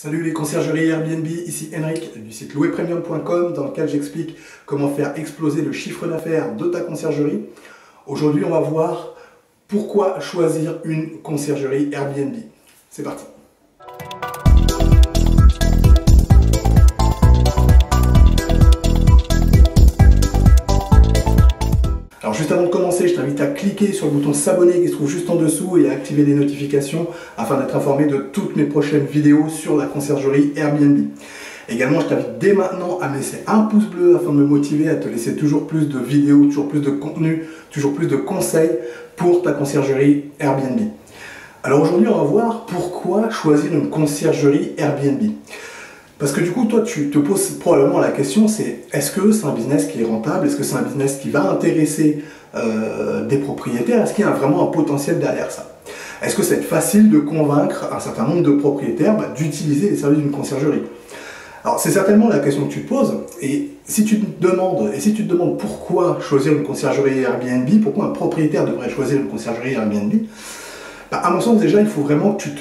Salut les conciergeries Airbnb, ici Henrik du site louerpremium.com dans lequel j'explique comment faire exploser le chiffre d'affaires de ta conciergerie. Aujourd'hui, on va voir pourquoi choisir une conciergerie Airbnb. C'est parti. Alors juste avant de commencer, je t'invite à cliquer sur le bouton s'abonner qui se trouve juste en dessous et à activer les notifications afin d'être informé de toutes mes prochaines vidéos sur la conciergerie Airbnb. Également, je t'invite dès maintenant à me laisser un pouce bleu afin de me motiver à te laisser toujours plus de vidéos, toujours plus de contenu, toujours plus de conseils pour ta conciergerie Airbnb. Alors aujourd'hui, on va voir pourquoi choisir une conciergerie Airbnb. Parce que du coup, toi, tu te poses probablement la question, c'est est-ce que c'est un business qui est rentable? Est-ce que c'est un business qui va intéresser des propriétaires? Est-ce qu'il y a vraiment un potentiel derrière ça? Est-ce que c'est facile de convaincre un certain nombre de propriétaires d'utiliser les services d'une conciergerie? Alors, c'est certainement la question que tu te poses. Et si tu te demandes pourquoi choisir une conciergerie Airbnb, pourquoi un propriétaire devrait choisir une conciergerie Airbnb, à mon sens, déjà, il faut vraiment que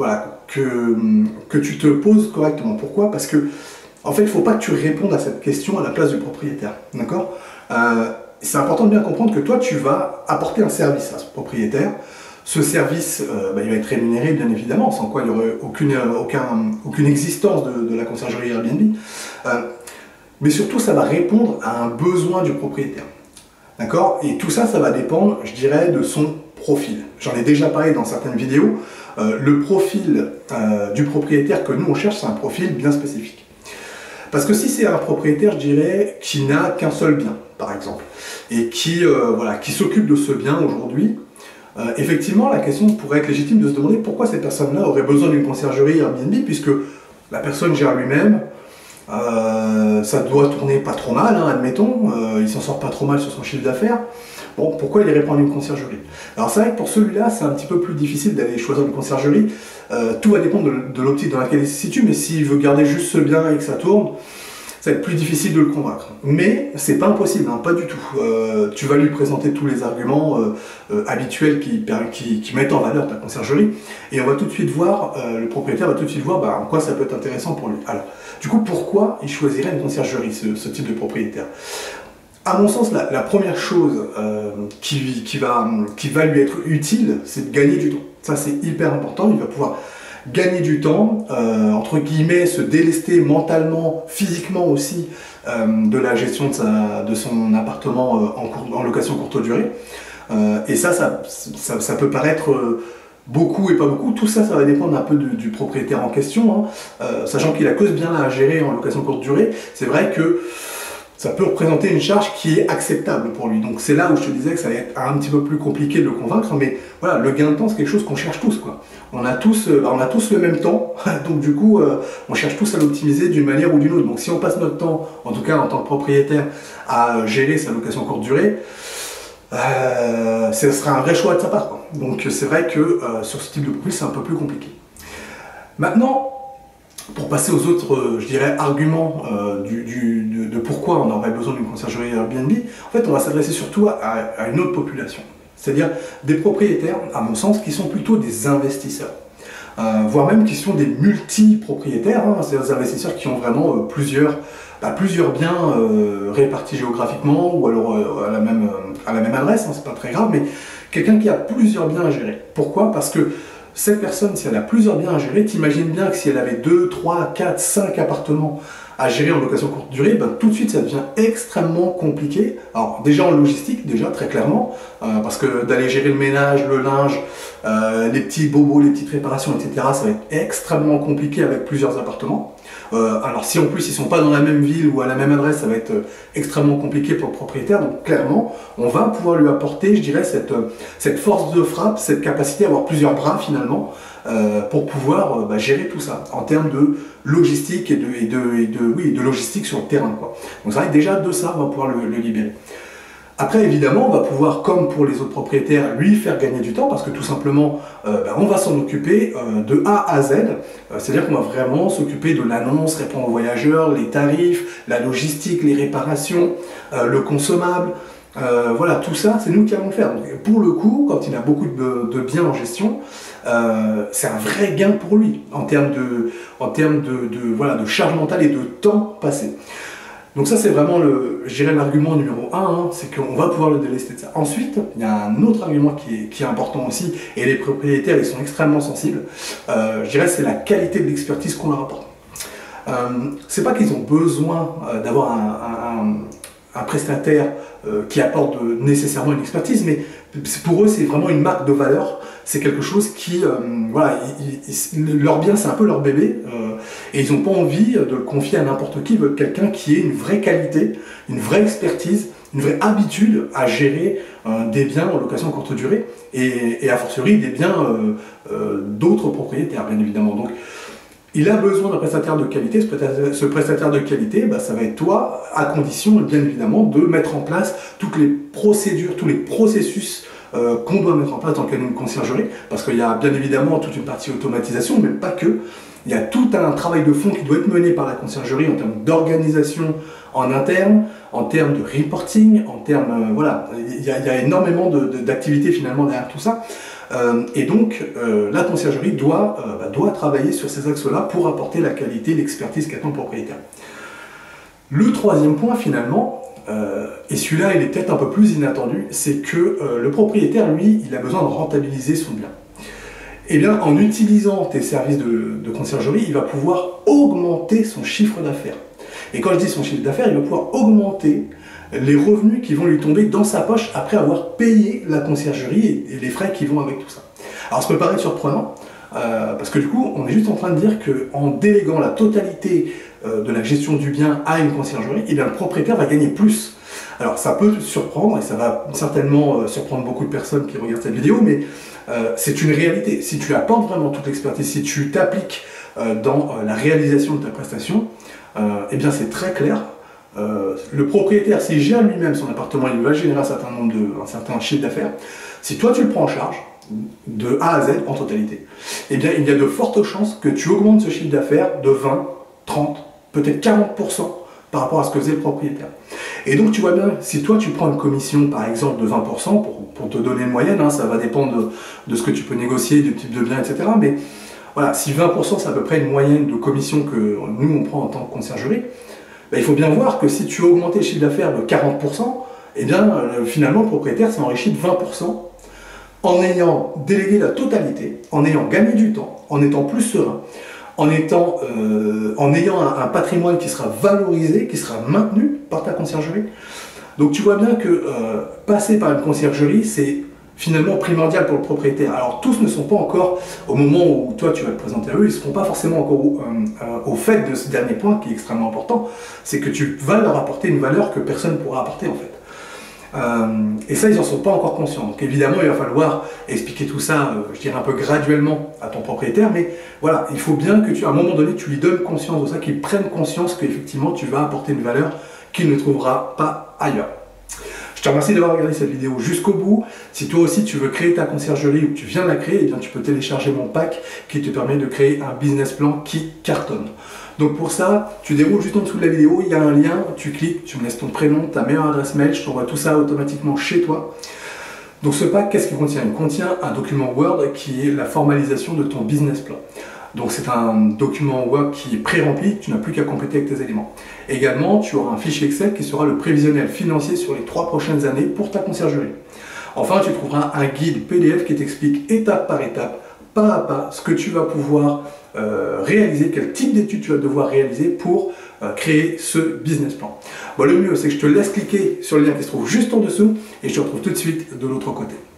tu te poses correctement. Pourquoi? Parce que, en fait, il ne faut pas que tu répondes à cette question à la place du propriétaire. D'accord? C'est important de bien comprendre que toi, tu vas apporter un service à ce propriétaire. Ce service, il va être rémunéré, bien évidemment, sans quoi il n'y aurait aucune existence de la conciergerie Airbnb. Mais surtout, ça va répondre à un besoin du propriétaire. D'accord? Et tout ça, ça va dépendre, je dirais, de son profil. J'en ai déjà parlé dans certaines vidéos. Le profil du propriétaire que nous on cherche, c'est un profil bien spécifique. Parce que si c'est un propriétaire, je dirais, qui n'a qu'un seul bien, par exemple, et qui s'occupe de ce bien aujourd'hui, effectivement, la question pourrait être légitime de se demander pourquoi cette personne-là aurait besoin d'une conciergerie Airbnb, puisque la personne gère lui-même, ça doit tourner pas trop mal, hein, admettons, il s'en sort pas trop mal sur son chiffre d'affaires. Bon, pourquoi il irait prendre une conciergerie? Alors c'est vrai que pour celui-là, c'est un petit peu plus difficile d'aller choisir une conciergerie. Tout va dépendre de l'optique dans laquelle il se situe, mais s'il veut garder juste ce bien et que ça tourne, ça va être plus difficile de le convaincre. Mais c'est pas impossible, hein, pas du tout. Tu vas lui présenter tous les arguments habituels qui mettent en valeur ta conciergerie, et on va tout de suite voir, le propriétaire va tout de suite voir en quoi ça peut être intéressant pour lui. Alors, du coup, pourquoi il choisirait une conciergerie, ce type de propriétaire? À mon sens, la première chose qui va lui être utile, c'est de gagner du temps. Ça, c'est hyper important. Il va pouvoir gagner du temps, entre guillemets, se délester mentalement, physiquement aussi, de la gestion de son appartement en location courte durée. Et ça peut paraître beaucoup et pas beaucoup. Tout ça, ça va dépendre un peu du propriétaire en question, hein. Sachant qu'il a que ce bien-là à gérer en location courte durée, c'est vrai que ça peut représenter une charge qui est acceptable pour lui. Donc c'est là où je te disais que ça va être un petit peu plus compliqué de le convaincre, mais voilà, le gain de temps, c'est quelque chose qu'on cherche tous, quoi. On a tous le même temps, donc du coup, on cherche tous à l'optimiser d'une manière ou d'une autre. Donc si on passe notre temps, en tout cas en tant que propriétaire, à gérer sa location courte durée, ce sera un vrai choix de sa part, quoi. Donc c'est vrai que sur ce type de profil, c'est un peu plus compliqué. Maintenant, pour passer aux autres, je dirais, arguments de pourquoi on aurait besoin d'une conciergerie Airbnb, en fait, on va s'adresser surtout à une autre population. C'est-à-dire des propriétaires, à mon sens, qui sont plutôt des investisseurs. Voire même qui sont des multi-propriétaires, hein, c'est des investisseurs qui ont vraiment plusieurs biens répartis géographiquement ou alors à la même adresse, hein, c'est pas très grave, mais quelqu'un qui a plusieurs biens à gérer. Pourquoi? Parce que cette personne, si elle a plusieurs biens à gérer, t'imagines bien que si elle avait 2, 3, 4, 5 appartements à gérer en location courte durée, tout de suite ça devient extrêmement compliqué. Alors déjà en logistique, très clairement, parce que d'aller gérer le ménage, le linge, les petits bobos, les petites réparations, etc., ça va être extrêmement compliqué avec plusieurs appartements. Alors si en plus ils ne sont pas dans la même ville ou à la même adresse, ça va être extrêmement compliqué pour le propriétaire. Donc clairement, on va pouvoir lui apporter, je dirais, cette force de frappe, cette capacité à avoir plusieurs bras finalement, pour pouvoir gérer tout ça en termes de logistique et de logistique sur le terrain, quoi. Donc c'est vrai que déjà de ça, on va pouvoir le libérer. Après, évidemment, on va pouvoir, comme pour les autres propriétaires, lui faire gagner du temps parce que tout simplement, on va s'en occuper de A à Z. C'est-à-dire qu'on va vraiment s'occuper de l'annonce, répondre aux voyageurs, les tarifs, la logistique, les réparations, le consommable. Voilà, tout ça, c'est nous qui allons le faire. Donc, pour le coup, quand il a beaucoup de biens en gestion, c'est un vrai gain pour lui en termes voilà, de charge mentale et de temps passé. Donc ça c'est vraiment je dirais l'argument numéro 1, hein, c'est qu'on va pouvoir le délester de ça. Ensuite, il y a un autre argument qui est important aussi, et les propriétaires ils sont extrêmement sensibles, je dirais c'est la qualité de l'expertise qu'on leur apporte. C'est pas qu'ils ont besoin d'avoir un prestataire qui apporte nécessairement une expertise, mais pour eux c'est vraiment une marque de valeur, c'est quelque chose qui, voilà, leur bien c'est un peu leur bébé, et ils n'ont pas envie de le confier à n'importe qui, ils veulent quelqu'un qui ait une vraie qualité, une vraie expertise, une vraie habitude à gérer des biens en location courte durée, et a fortiori des biens d'autres propriétaires bien évidemment. Donc, il a besoin d'un prestataire de qualité. Ce prestataire de qualité, bah, ça va être toi, à condition, bien évidemment, de mettre en place toutes les procédures, tous les processus qu'on doit mettre en place dans le cadre d'une conciergerie, parce qu'il y a bien évidemment toute une partie automatisation, mais pas que. Il y a tout un travail de fond qui doit être mené par la conciergerie en termes d'organisation en interne, en termes de reporting, en termes... voilà, il y a énormément d'activités finalement derrière tout ça. Et donc, la conciergerie doit travailler sur ces axes-là pour apporter la qualité, l'expertise qu'attend le propriétaire. Le troisième point, finalement, et celui-là, il est peut-être un peu plus inattendu, c'est que le propriétaire, lui, il a besoin de rentabiliser son bien. Eh bien, en utilisant tes services de conciergerie, il va pouvoir augmenter son chiffre d'affaires. Et quand je dis son chiffre d'affaires, il va pouvoir augmenter les revenus qui vont lui tomber dans sa poche après avoir payé la conciergerie et les frais qui vont avec tout ça. Alors ça peut paraître surprenant, parce que du coup, on est juste en train de dire qu'en déléguant la totalité de la gestion du bien à une conciergerie, eh bien, le propriétaire va gagner plus. Alors ça peut surprendre, et ça va certainement surprendre beaucoup de personnes qui regardent cette vidéo, mais c'est une réalité. Si tu apportes vraiment toute l'expertise, si tu t'appliques dans la réalisation de ta prestation, eh bien c'est très clair. Le propriétaire, s'il gère lui-même son appartement, il va générer un certain chiffre d'affaires. Si toi tu le prends en charge, de A à Z en totalité, eh bien il y a de fortes chances que tu augmentes ce chiffre d'affaires de 20, 30, peut-être 40% par rapport à ce que faisait le propriétaire. Et donc tu vois bien, si toi tu prends une commission par exemple de 20%, pour te donner une moyenne, hein, ça va dépendre de ce que tu peux négocier, du type de bien, etc. Mais voilà, si 20% c'est à peu près une moyenne de commission que nous on prend en tant que conciergerie, ben, il faut bien voir que si tu augmentais le chiffre d'affaires de 40%, eh bien finalement le propriétaire s'enrichit de 20% en ayant délégué la totalité, en ayant gagné du temps, en étant plus serein, en ayant un patrimoine qui sera valorisé, qui sera maintenu par ta conciergerie. Donc tu vois bien que passer par une conciergerie, c'est finalement primordial pour le propriétaire. Alors tous ne sont pas encore, au moment où toi tu vas te présenter à eux, ils ne seront pas forcément encore au fait de ce dernier point qui est extrêmement important, c'est que tu vas leur apporter une valeur que personne ne pourra apporter en fait. Et ça, ils n'en sont pas encore conscients. Donc évidemment, il va falloir expliquer tout ça, je dirais un peu graduellement à ton propriétaire, mais voilà, il faut bien que à un moment donné, tu lui donnes conscience de ça, qu'il prenne conscience qu'effectivement, tu vas apporter une valeur qu'il ne trouvera pas ailleurs. Je te remercie d'avoir regardé cette vidéo jusqu'au bout. Si toi aussi tu veux créer ta conciergerie ou que tu viens de la créer, eh bien, tu peux télécharger mon pack qui te permet de créer un business plan qui cartonne. Donc pour ça, tu déroules juste en dessous de la vidéo, il y a un lien, tu cliques, tu me laisses ton prénom, ta meilleure adresse mail, je t'envoie tout ça automatiquement chez toi. Donc ce pack, qu'est-ce qu'il contient? Il contient un document Word qui est la formalisation de ton business plan. Donc c'est un document Word qui est pré-rempli, tu n'as plus qu'à compléter avec tes éléments. Également, tu auras un fichier Excel qui sera le prévisionnel financier sur les 3 prochaines années pour ta conciergerie. Enfin, tu trouveras un guide PDF qui t'explique étape par étape, pas à pas, ce que tu vas pouvoir réaliser, quel type d'études tu vas devoir réaliser pour créer ce business plan. Bon, le mieux, c'est que je te laisse cliquer sur le lien qui se trouve juste en dessous et je te retrouve tout de suite de l'autre côté.